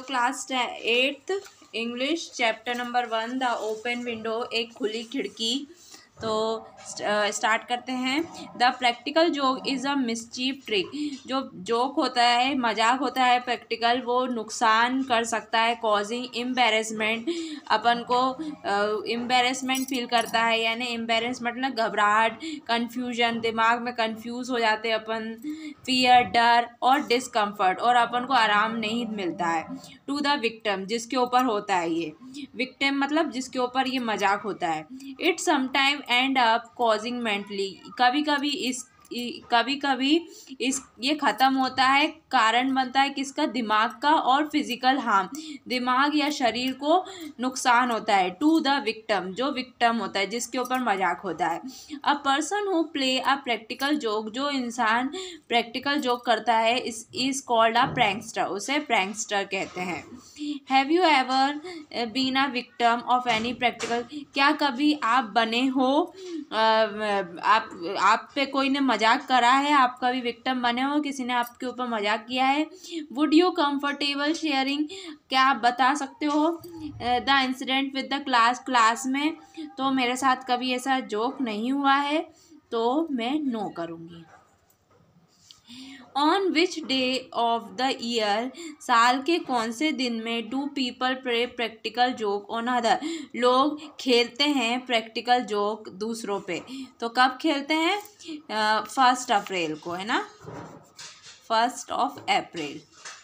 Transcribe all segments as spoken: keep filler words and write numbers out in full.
Class eighth English chapter number one the open window, एक खुली खिड़की। तो स्टार्ट करते हैं। The practical joke is a mischief trick. जो जोक होता है, मजाक होता है प्रैक्टिकल, वो नुकसान कर सकता है। कॉजिंग एम्बेरसमेंट, अपन को एम्बेरसमेंट फील करता है, यानी एम्बेरसमेंट मतलब घबराहट, कन्फ्यूजन, दिमाग में कंफ्यूज हो जाते हैं अपन। फियर, डर और डिस्कम्फर्ट, और अपन को आराम नहीं मिलता है। टू द विक्टिम, जिसके ऊपर होता है ये विक्टिम मतलब जिसके ऊपर ये मजाक होता है। It sometime end up causing mentally, कभी कभी इस कभी कभी इस ये ख़त्म होता है, कारण बनता है किसका, दिमाग का, और फिजिकल हार्म, दिमाग या शरीर को नुकसान होता है। टू द विक्टिम, जो विक्टिम होता है जिसके ऊपर मजाक होता है। A person who play a practical joke, जो इंसान प्रैक्टिकल जोक करता है, this is called a prankster, उसे प्रैंकस्टर कहते हैं। Have you ever been a victim of any practical, क्या कभी आप बने हो, आप आप पे कोई ने मजाक करा है, आप कभी विक्टिम बने हो, किसी ने आपके ऊपर मजाक किया है। वुड यू कंफर्टेबल शेयरिंग, क्या आप बता सकते हो the incident with the class, class में तो मेरे साथ कभी ऐसा जोक नहीं हुआ है, तो मैं नो करूँगी। On which day of the year, साल के कौन से दिन में do people play practical joke on other, लोग खेलते हैं प्रैक्टिकल जोक दूसरों पे। तो कब खेलते हैं, फर्स्ट अप्रैल को, है ना, first of April.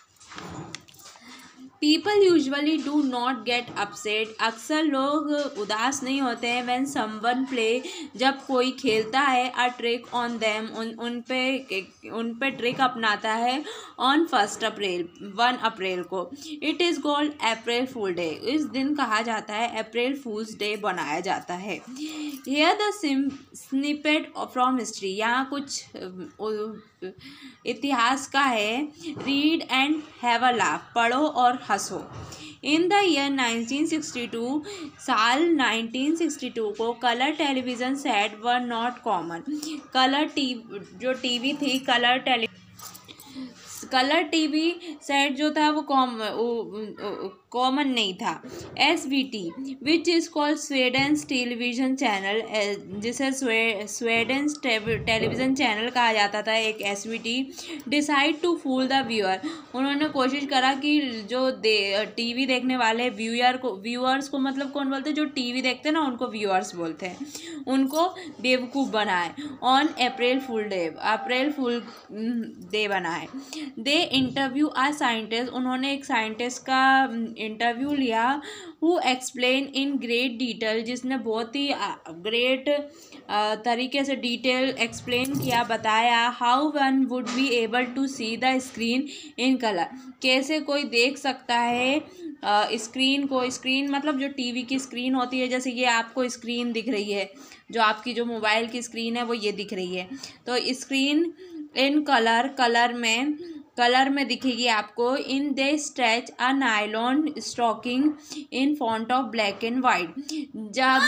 People usually do not get upset, अक्सर लोग उदास नहीं होते हैं। व्हेन समवन प्ले, जब कोई खेलता है, अ ट्रिक ऑन देम, उन उन पे उन पे ट्रिक अपनाता है। On first April, one April को। It is called April fool day, इस दिन कहा जाता है अप्रैल फूल्स डे बनाया जाता है। Here the snippet from history, यहाँ कुछ इतिहास का है। Read and have a laugh, पढ़ो और हंसो। In the year nineteen sixty two, साल नाइनटीन सिक्सटी टू को, colour television set were not common, colour T जो टीवी थी, colour tele colour TV set जो था वो कॉम कॉमन नहीं था। S V T which is called Sweden's television channel, जिसे स्वीडेन्स टेलीविज़न चैनल कहा जाता था, एक S V T. Decide to fool the viewer, उन्होंने कोशिश करा कि जो दे टीवी देखने वाले व्यूअर को, व्यूअर्स को मतलब कौन बोलते हैं, जो टीवी देखते हैं ना उनको व्यूअर्स बोलते हैं, उनको बेवकूफ़ बनाए। On April fool day, April fool day बनाए। दे इंटरव्यू आ साइंटिस्ट, उन्होंने एक साइंटिस्ट का इंटरव्यू लिया। Who explain in great detail, जिसने बहुत ही ग्रेट तरीके से डिटेल एक्सप्लेन किया, बताया। How one would be able to see the screen in colour, कैसे कोई देख सकता है स्क्रीन को, स्क्रीन मतलब जो टीवी की स्क्रीन होती है, जैसे ये आपको स्क्रीन दिख रही है, जो आपकी जो मोबाइल की स्क्रीन है वो ये दिख रही है, तो स्क्रीन इन कलर, कलर में कलर में दिखेगी आपको। In they stretch a nylon stocking in font of black and white, जब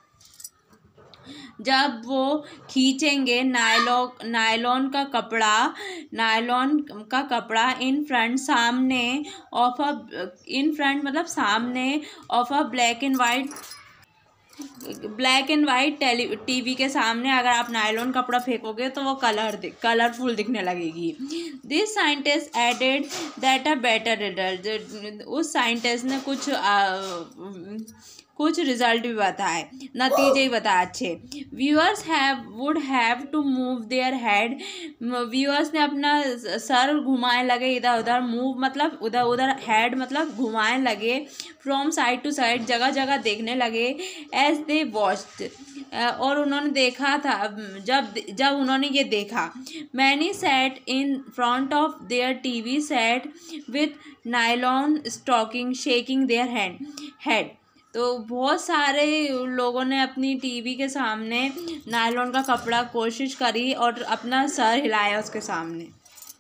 जब वो खींचेंगे नायलॉन नायलॉन का कपड़ा नायलॉन का कपड़ा इन फ्रंट, सामने ऑफ अ इन फ्रंट मतलब सामने of a black and white, black and white tele TV के सामने अगर आप नायलॉन कपड़ा फेंकोगे तो वो कलर दिख कलरफुल दिखने लगेगी। This scientist added that a better result, उस साइंटिस्ट ने कुछ आ, कुछ रिजल्ट भी बताए, नतीजे भी बताए अच्छे। Viewers have would have to move their head, viewers ने अपना सर घुमाए लगे इधर उधर, मूव मतलब उधर उधर, हेड मतलब घुमाए लगे, फ्रॉम साइड टू साइड, जगह जगह देखने लगे। एज दे वॉच्ड, और उन्होंने देखा था, जब जब उन्होंने ये देखा। Many set in front of their TV set with nylon stocking shaking their hand head, तो बहुत सारे लोगों ने अपनी टीवी के सामने नायलॉन का कपड़ा कोशिश करी और अपना सर हिलाया उसके सामने।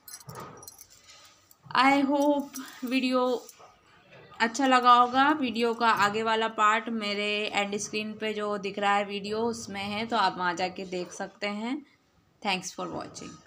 आई होप वीडियो अच्छा लगा होगा। वीडियो का आगे वाला पार्ट मेरे एंड स्क्रीन पे जो दिख रहा है वीडियो उसमें है, तो आप वहाँ जाके देख सकते हैं। Thanks for watching.